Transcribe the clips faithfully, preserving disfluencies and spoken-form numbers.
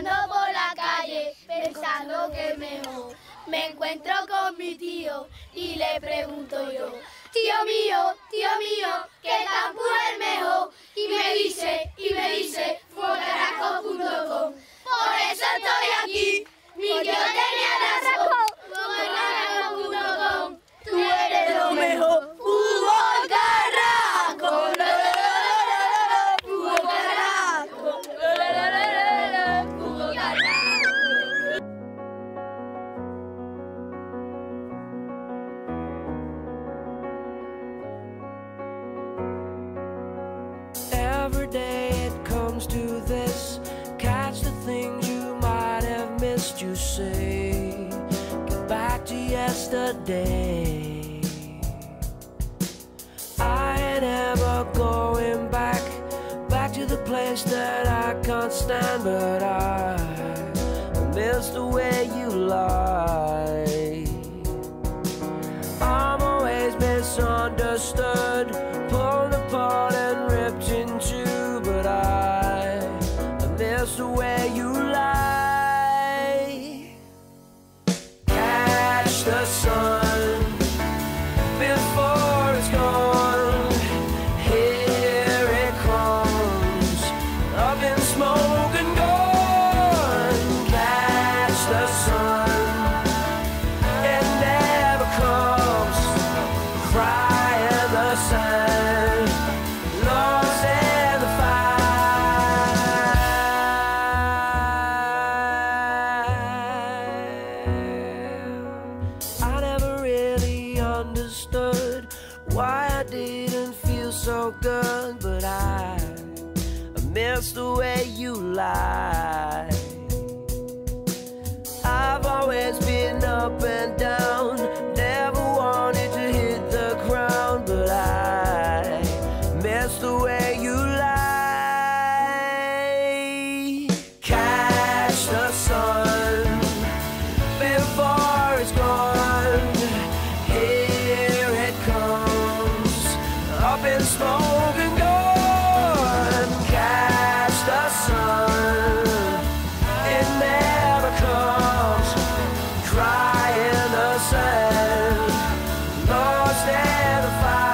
Caminando por la calle, pensando que es mejor, me encuentro con mi tío y le pregunto yo: tío mío, tío mío, ¿qué campo es mejor? Y me dice, y me dice, fuegocaraco punto com. Por eso estoy aquí, mi tío tenía razón, fuegocaraco punto com. Tú eres lo mejor, Fútbol Carrasco. Fútbol Carrasco. Fútbol Carrasco. Every day it comes to this, catch the things you might have missed. You say, get back to yesterday. I ain't ever going back, back to the place that I can't stand, but I miss the way you lie. I'm always misunderstood, pulled apart and ripped in two, but I, I miss the way you lie. Catch the sun before it's gone. Here it comes, up in smoke and gone. Catch the sun, it never comes. Cry in the sand, lost in the fire. I never really understood why I didn't feel so good, but I, I miss the way you lie. I've always been up and down, never wanted to hit the ground, but I miss the way you lie. Catch the sun before it's gone. Here it comes, up in smoke and gone. Catch the sun, it never comes. Cry in the sand, lost in the fire.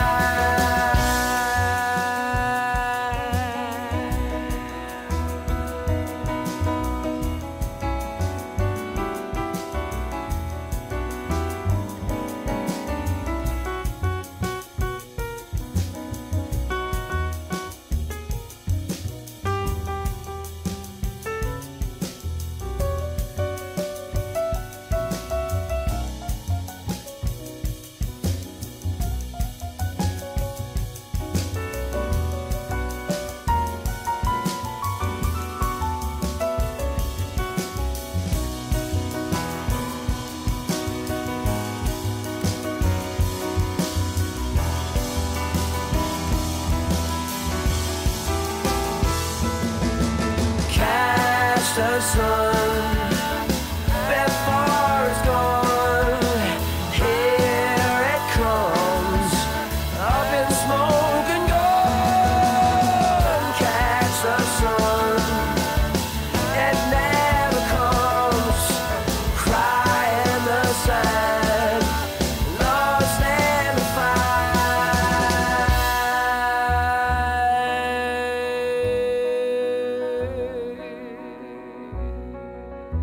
Catch the sun before it's gone. Here it comes, up in smoke and gone. Catch the sun, it never comes. Cry in the sand, lost in the fire.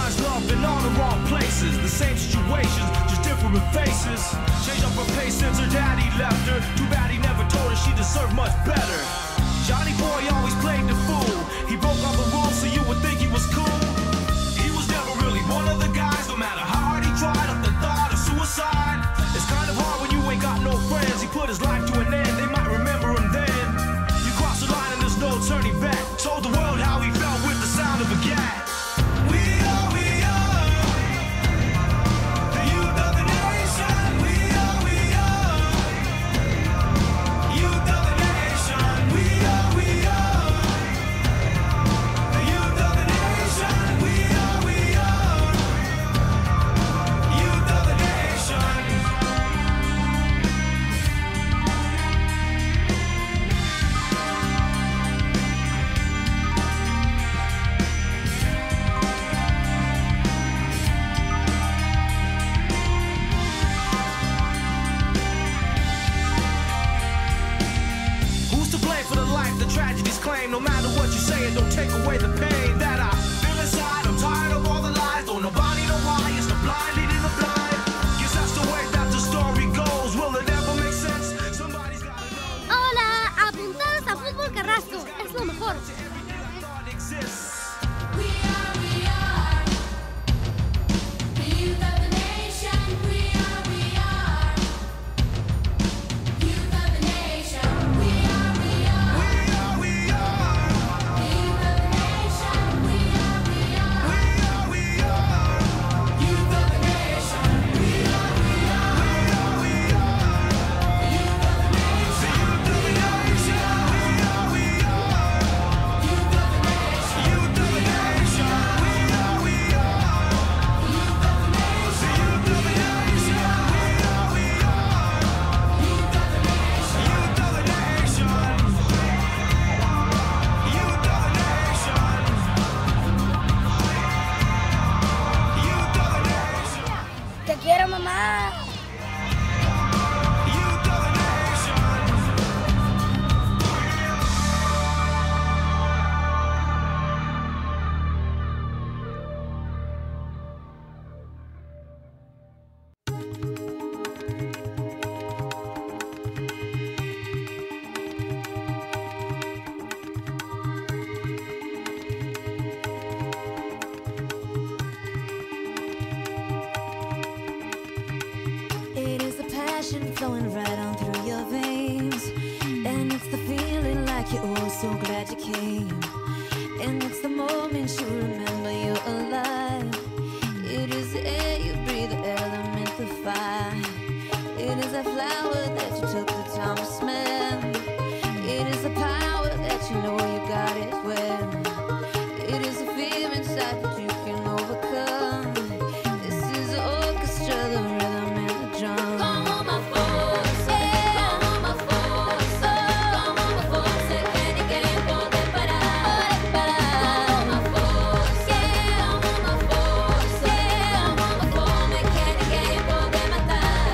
finds love in all the wrong places. The same situations, just different faces. Changed up her pace since her daddy left her. Too bad he never told her she deserved much better. Johnny boy always played the fool. He broke all the rules so you would think he was cool. He was never really one of the guys. No matter how hard he tried, up the thought of suicide. It's kind of hard when you ain't got no friends. He put his life to an end, they might remember him then. You cross the line and there's no turning back. Told the world how he felt with the sound of a gat. We are, we are the youth of the nation. We are, we are youth of the nation. We are, we are the youth of the nation. We are, we are youth of the nation. Who's to blame for the life the tragedies claim? No matter what you say, it don't take away the pain that I feel inside. I'm tired of all the lies. Don't nobody know why. It's the blind leading the blind. Guess that's the way that the story goes. Will it ever make sense? Somebody's gotta know. Hola, apuntados a Fútbol Carrasco. Es lo mejor. Every never thought exists. We are, we are the youth of the nation. We are, we are youth of the nation. We are, we are We are, we are. the youth of the nation. We are, we are We are, we are. youth of the nation. We are, we are We are, we are. the youth of the nation. The youth of the nation. We are, we are. Youth of the nation. Youth of the nation. We are, we are. Youth of the nation. The youth of the nation. We are, we are. Youth of the nation. Youth of the nation. Youth of the nation. Youth of the nation. Te quiero, mamá. Youth of the nation. It is the passion flowing right on through your veins. And it's the feeling like you're oh so glad you came. And it's the moment you remember you're alive. It is the air you breathe, the element, the fire. It is a flower that you took the time to smell. It is the power that you know you got it well. It is a fear inside that you can overcome. This is the orchestra, the rhythm and the drum. Como uma força, como uma força, como uma força que ninguém pode parar. Como uma força, como uma força, como uma fome que ninguém pode matar.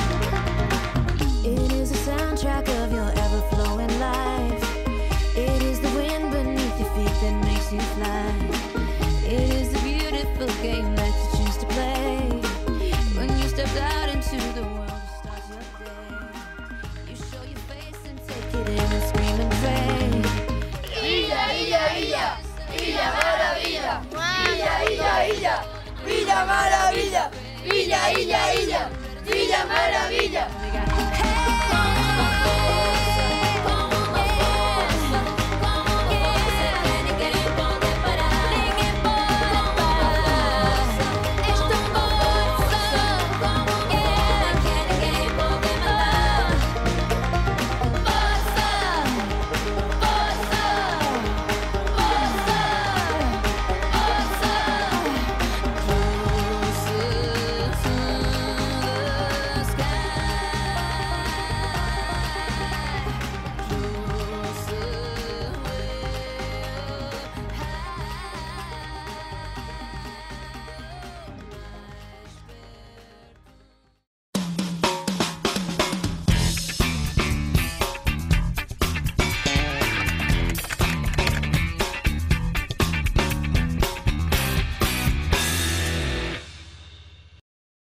It is the soundtrack of your ever-flowing life. It is the wind beneath your feet that makes you fly. It is the beautiful game that you choose to play. When you stepped out into the world to start your day, you show your face and take it in and scream and pray. Villa, Villa, Villa. Villa Maravilla. Villa, Villa, Villa. Villa Maravilla. Villa, Villa, Villa. Villa Maravilla.